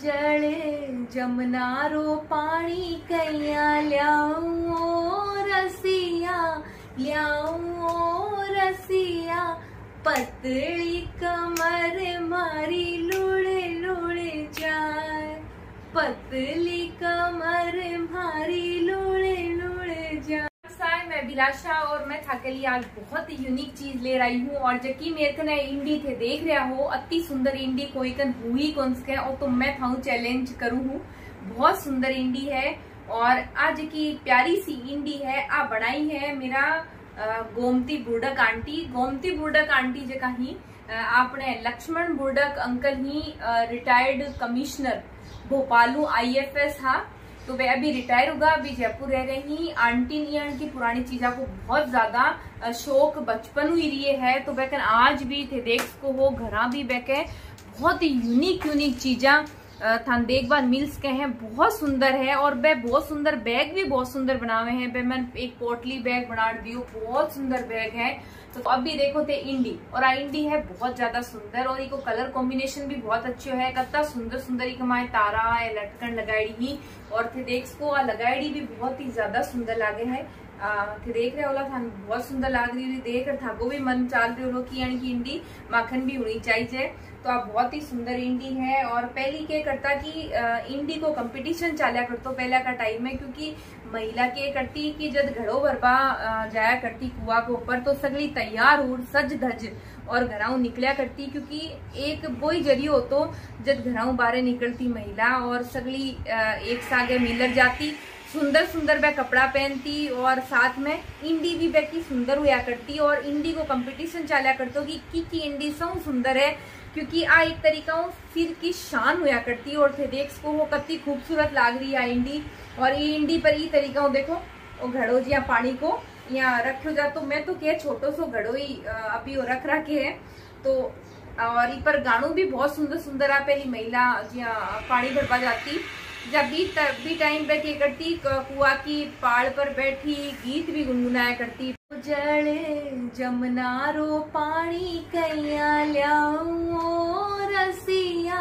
जड़े जमुना रो पानी कैया ल्याऊं रसिया ल्याऊं रसिया, पतली कमर मारी लुड़े लुड़े जाए, पतली कमर मारी लुड़े लुड़े जाए। मैं अभिलाषा और मैं थाके लिए आज बहुत ही यूनिक चीज ले रही हूँ। और जबकि मेरे कने इंडी थे देख रहा हो, अति सुंदर इंडी कोई कन हुई कौन से और तो मैं थाऊ चैलेंज करूँ हूँ। बहुत सुंदर इंडी है और आज की प्यारी सी इंडी है आ बनाई है मेरा गोमती बुर्डक आंटी। गोमती बुर्डक आंटी जगह ही आपने लक्ष्मण बुर्डक अंकल ही रिटायर्ड कमिश्नर भोपालू IFS हा, तो वे अभी रिटायर होगा, अभी जयपुर रह रही। आंटी ने की पुरानी चीजा को बहुत ज्यादा शौक बचपन हुई रही है, तो वह आज भी थे देख को हो घरा भी बैके बहुत ही यूनिक चीजा थान देखभाल मिल्स के हैं, बहुत सुंदर है। और वे बहुत सुंदर बैग भी बहुत सुंदर बनावे हैं। वे मैंने एक पोटली बैग बना दियो, बहुत सुंदर बैग है। तो अभी देखो थे इंडी, और आ इंडी है बहुत ज्यादा सुंदर और इको कलर कॉम्बिनेशन भी बहुत अच्छो है। कितना सुंदर सुंदर एक हमारे तारा है लटकन लगाई ही, और थे देख को लगाई भी बहुत ही ज्यादा सुंदर लागे है। थे देख रहे होला थान बहुत सुंदर लाग रही देख थाको भी मन चाल रहे हो कि यानी कि इंडी माखन भी होनी चाहिए। तो आप बहुत ही सुंदर इंडी है। और पहली क्या करता कि इंडी को कंपटीशन चालिया करतो पहला का टाइम में, क्योंकि महिला के करती कि जब घड़ो भरबा जाया करती कुआ के ऊपर, तो सगली तैयार हो सज धज और घराऊ निकलिया करती, क्योंकि एक वही जरियो होतो जब घराऊ बाहर निकलती महिला और सगली एक सागे मिलर जाती, सुंदर सुंदर वह कपड़ा पहनती और साथ में इंडी भी वह की सुंदर हुआ करती। और इंडी को कंपटीशन चालिया करतो कि इंडी सब सुंदर है, क्योंकि आ एक तरीका सिर की शान हुआ करती। और थे देख को वो कत्ती खूबसूरत लाग रही है इंडी। और ये इंडी पर ये तरीका देखो वो घड़ो जी पानी को यहाँ रखो जा, तो मैं तो क्या छोटो सो घड़ो ही अभी वो रख रखे है। तो और इ पर गानों भी बहुत सुंदर सुंदर आ। पहली महिला जी पानी भरवा जाती, जब भी टाइम पे क्या करती कुआ की पाड़ पर बैठी गीत भी गुनगुनाया करती। जड़े जमुना रो पानी कैया ल्याऊं रसिया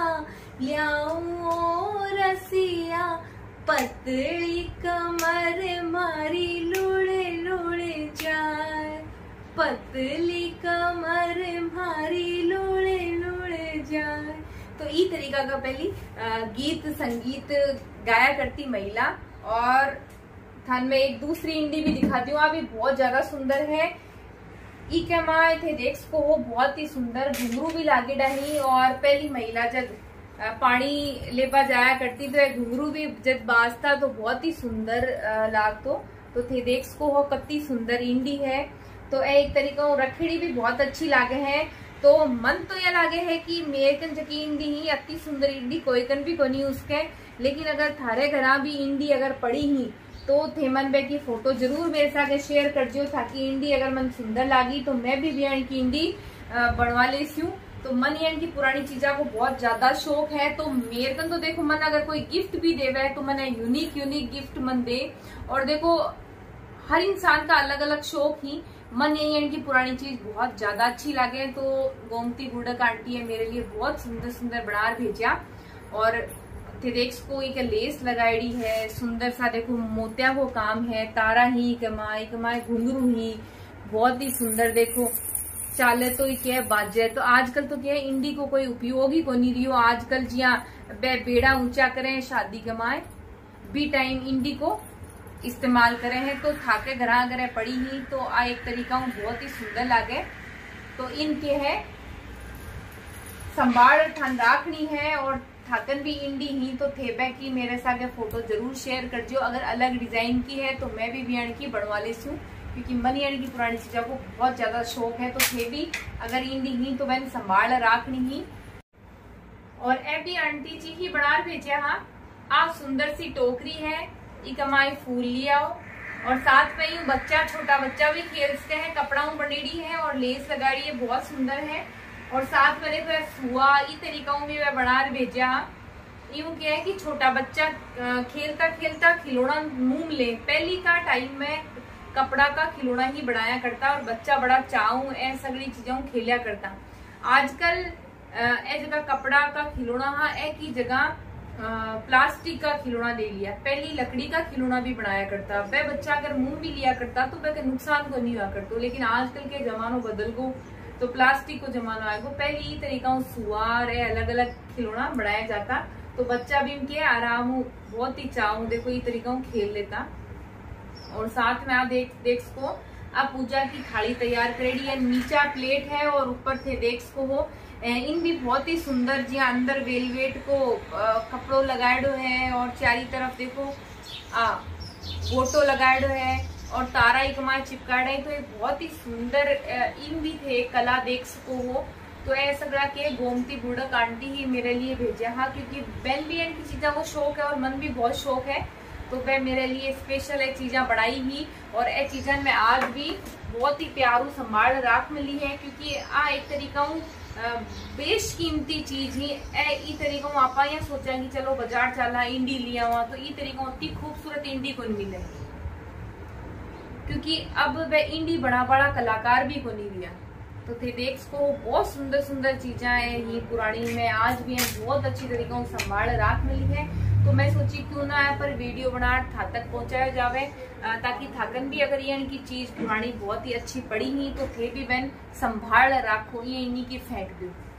ल्याऊं रसिया, पतली कमर मारी लुड़े लुड़े जाए, पतली कमर मारी लुड़े लुड़े जाए। तो ई तरीका का पहली गीत संगीत गाया करती महिला। और थान में एक दूसरी इंडी भी दिखाती हूँ, अभी बहुत ज्यादा सुंदर है। ई क्या माए थे देख को हो बहुत ही सुंदर घुंघरू भी लागे डाही। और पहली महिला जब पानी लेपा जाया करती तो घुंघरू भी जब बाजता तो बहुत ही सुंदर लागतो। तो थे देख को हो कत्ती सुंदर इंडी है। तो एक तरीका रखड़ी भी बहुत अच्छी लागे है। तो मन तो यह लागे है कि मेरे कन जकी इंडी ही अति सुंदर इंडी कोई कन भी कोनी उसके, लेकिन अगर थारे घरा भी इंडी अगर पड़ी ही तो थे मन बे की फोटो जरूर मेरे साथ शेयर कर जो, ताकि इंडी अगर मन सुंदर लागी तो मैं भी बियान की इंडी बनवा ले हूँ। तो मन यानी की पुरानी चीजा को बहुत ज्यादा शौक है। तो मेरे कन तो देखो मन अगर कोई गिफ्ट भी देवे तो मन यूनिक गिफ्ट मन दे। और देखो हर इंसान का अलग अलग शौक ही मन यही है कि पुरानी चीज बहुत ज्यादा अच्छी लगे। तो गोमती बुर्डक आंटी है मेरे लिए बहुत सुंदर सुंदर बना भेजा। और देख को एक लेस लगाई है सुंदर सा, देखो मोतिया को काम है, तारा ही कमाई घुंघरू ही बहुत ही सुंदर। देखो चाले तो क्या बाजे। तो आजकल तो क्या है इंडी को कोई उपयोग ही को नहीं रही हो। आजकल जिया बेड़ा ऊंचा करें शादी कमाए भी टाइम इंडी को इस्तेमाल करे हैं। तो थाके घरा अगर पड़ी ही तो आ एक तरीका बहुत ही सुंदर लागे। तो इनके है संभाल थान राखनी है। और थाकन भी इंडी ही तो थेबे की मेरे साथ फोटो जरूर शेयर कर जो। अगर अलग डिजाइन की है तो मैं भी बियान की बनवा ले हूँ, क्योंकि मन यानी की पुरानी चीजों को बहुत ज्यादा शौक है। तो थे भी अगर इंडी ही तो मैंने संभाल राखनी ही। और ए भी आंटी जी ही बना भेजा हाँ। आप सुंदर सी टोकरी है, एक हमारे फूल लिया और साथ में ही बच्चा छोटा बच्चा भी खेलते हैं, कपड़ा बनेड़ी है और लेस लगाड़ी है बहुत सुंदर है। और साथ में देखो सुआ ई तरीका भी वह बना भेजा। यूं क्या है कि छोटा बच्चा खेलता खेलता खिलौना मुंह ले। पहली का टाइम में कपड़ा का खिलौना ही बनाया करता और बच्चा बड़ा चाऊ ए सगली चीजों खेलिया करता। आजकल ए जगह कपड़ा का खिलौना हाँ ए की जगह प्लास्टिक का खिलौना ले लिया, पहले लकड़ी का खिलौना भी बनाया करता, वह बच्चा अगर मुंह भी लिया करता तो वह नुकसान को नहीं हुआ करता। लेकिन आजकल के जमानो बदल गो तो प्लास्टिक को जमानो आएगो, पहले ही तरीका सुवार है अलग अलग खिलौना बनाया जाता, तो बच्चा भी इनके आराम बहुत ही चाहूं देखो ये तरीका खेल लेता। और साथ में आप देख सको आप पूजा की थाली तैयार करेगी है, नीचा प्लेट है और ऊपर से देख सको हो इन भी बहुत ही सुंदर जी अंदर वेलवेट को कपड़ो लगाएडो है और चारी तरफ देखो फोटो लगाएडो है और तारा एक मार चिपकाड़ा है, तो ये बहुत ही सुंदर इन भी थे कला देख सको हो। तो ये सगड़ा के गोमती बुढ़क आंटी ही मेरे लिए भेजा हाँ, क्योंकि बेन भी इनकी चीजा को शौक है और मन भी बहुत शौक है, तो वह मेरे लिए स्पेशल एक चीजा बढ़ाई ही और ये चीजा में आज भी बहुत ही प्यारू संभाल राख मिली है, क्योंकि एक तरीका बेशकीमती चीज ही ई तरीका आपा यहाँ सोचा कि चलो बाजार चला इंडी लिया हुआ, तो ई तरीका उतनी खूबसूरत इंडी को नहीं मिले, क्योंकि अब वह इंडी बड़ा बड़ा कलाकार भी को नहीं लिया। तो थे देख को बहुत सुंदर सुंदर चीजें है ये पुरानी में आज भी है बहुत अच्छी तरीका संभाल राख मिली है। तो मैं सोची क्यों ना यहाँ पर वीडियो बना था तक पहुंचाया जावे, ताकि थाकन भी अगर ये इनकी चीज पुरानी बहुत ही अच्छी पड़ी ही तो थे भी बहन संभाल राखो ये इन्हीं की फेंक दो।